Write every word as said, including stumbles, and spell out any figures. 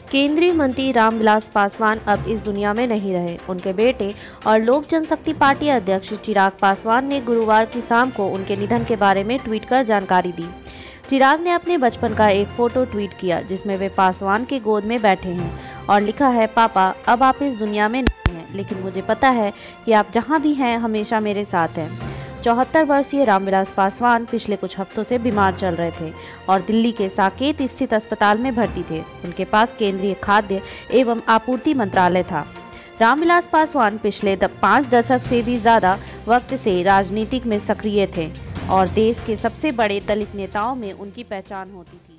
केंद्रीय मंत्री रामविलास पासवान अब इस दुनिया में नहीं रहे। उनके बेटे और लोक जनशक्ति पार्टी अध्यक्ष चिराग पासवान ने गुरुवार की शाम को उनके निधन के बारे में ट्वीट कर जानकारी दी। चिराग ने अपने बचपन का एक फोटो ट्वीट किया जिसमें वे पासवान के गोद में बैठे हैं और लिखा है, पापा अब आप इस दुनिया में नहीं हैं, लेकिन मुझे पता है कि आप जहां भी हैं हमेशा मेरे साथ हैं। चौहत्तर वर्षीय रामविलास पासवान पिछले कुछ हफ्तों से बीमार चल रहे थे और दिल्ली के साकेत स्थित अस्पताल में भर्ती थे। उनके पास केंद्रीय खाद्य एवं आपूर्ति मंत्रालय था। रामविलास पासवान पिछले पाँच दशक से भी ज्यादा वक्त से राजनीतिक में सक्रिय थे और देश के सबसे बड़े दलित नेताओं में उनकी पहचान होती थी।